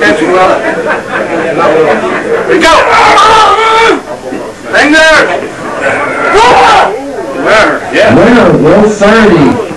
attention, Will. Here we go! Hang there! Winner, Will 30.